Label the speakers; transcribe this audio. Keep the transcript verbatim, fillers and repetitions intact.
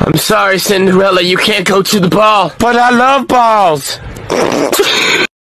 Speaker 1: I'm sorry, Cinderella, you can't go to the ball.
Speaker 2: But I love balls.